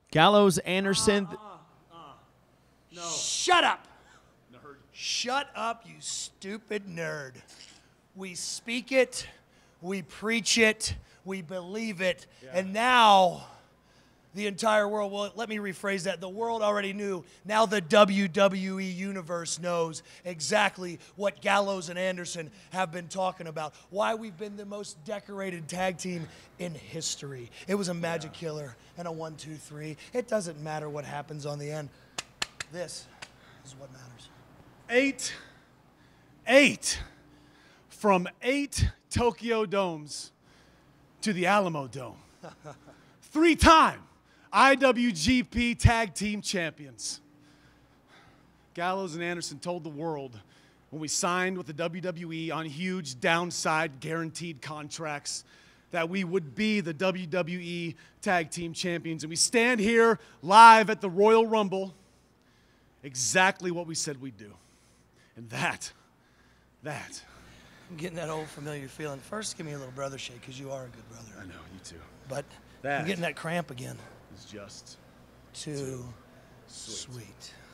Gallows, Anderson. No. Shut up. Nerd. Shut up, you stupid nerd. We speak it, we preach it, we believe it, and now the entire world, well, let me rephrase that. The world already knew. Now the WWE Universe knows exactly what Gallows and Anderson have been talking about. Why we've been the most decorated tag team in history. It was a magic killer and a 1, 2, 3. It doesn't matter what happens on the end. This is what matters. Eight from 8 Tokyo Domes to the Alamo Dome. 3-time IWGP Tag Team Champions. Gallows and Anderson told the world when we signed with the WWE on huge downside guaranteed contracts that we would be the WWE Tag Team Champions. And we stand here live at the Royal Rumble, exactly what we said we'd do. And that. I'm getting that old familiar feeling. First, give me a little brother shake, because you are a good brother. I know, you too. But That I'm getting that cramp again. is just Too sweet.